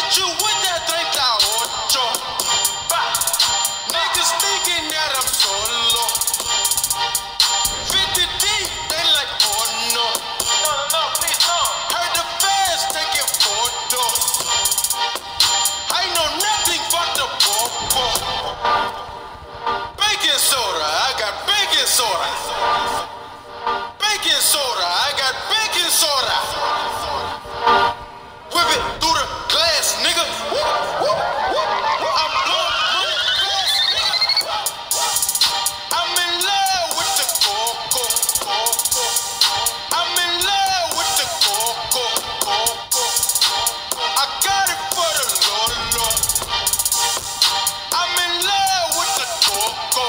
you with that 38. Niggas thinking that I'm solo. 50 deep, they like, oh no. No, please no. Heard the fans taking photos. I know nothing but the popo. Baking soda, I got baking soda. Baking soda, I got baking soda. Whip it through the glass, nigga. I'm blowing money fast, nigga. I'm in love with the coco. I'm in love with the coco. I got it for the Lolo. I'm in love with the coco.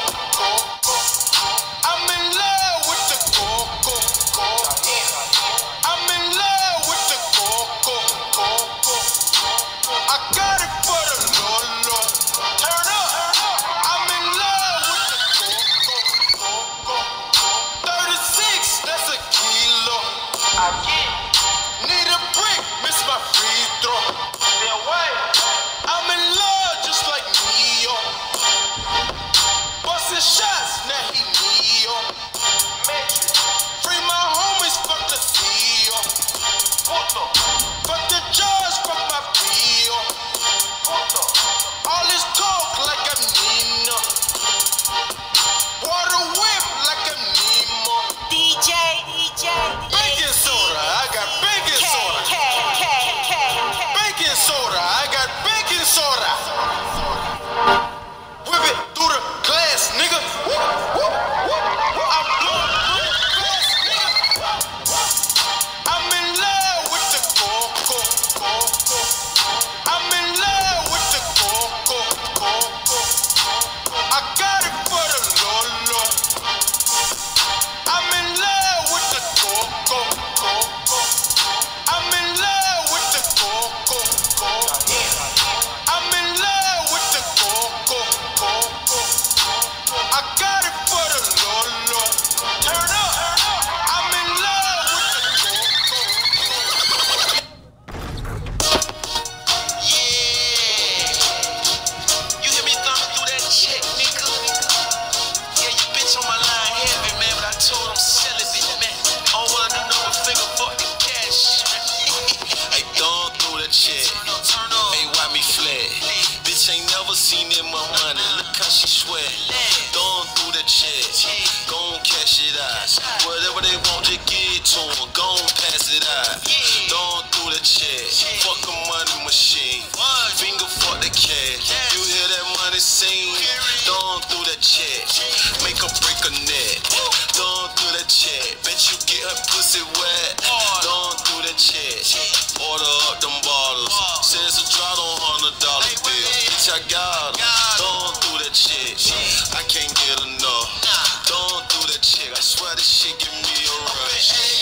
I'm in love with the coco. I'm in love with the coco. I got it for the Lolo. Turn up. I'm in love with the coco. 36, that's a kilo. I get. Need a brick, miss my free throw. I'm in love just like Neo. Busting shots, now he Neo. Free my homies, fuck the CEO. Fuck the judge, fuck my Pio. All this talk like I'm Nino. Water whip like I'm Nemo. DJ. Baking soda, I got baking soda. Baking soda, I got baking soda. Whip it through the glass, nigga. I'm blowing money fast, nigga. I'm in love with the coco. I'm in love with the coco. I got it for the Lolo. I'm in love with the coco. I'm in love with the coco. I'm in love with the coco. I got it for the Lolo. Turn up. I'm in love with the coco. Yeah. You hear me thumbing through that check, nigga? Yeah, you bitch on my line heavy, man, but I told him celibate, man. I don't wanna do no figure for the cash. Hey, thumb through that check. Hey, why me flat? Bitch ain't never seen that much money. Look how she sweat. Thumb through that check. Gon' cash it out. Whatever they want, just give it to them. Gon' pass it out. Thumb through that check. Fuck a money machine. Finger fuck the cash. You hear that money sing? Thumb through that check. Make her break a neck. Thumb through that check. Bet you get her pussy wet. Thumb through that check. Order up them bottles. Says a drop on $100 bill. Bitch, I got her. Thumb through that check. I can't get enough. Thumb through that check. I swear this shit give me a rush.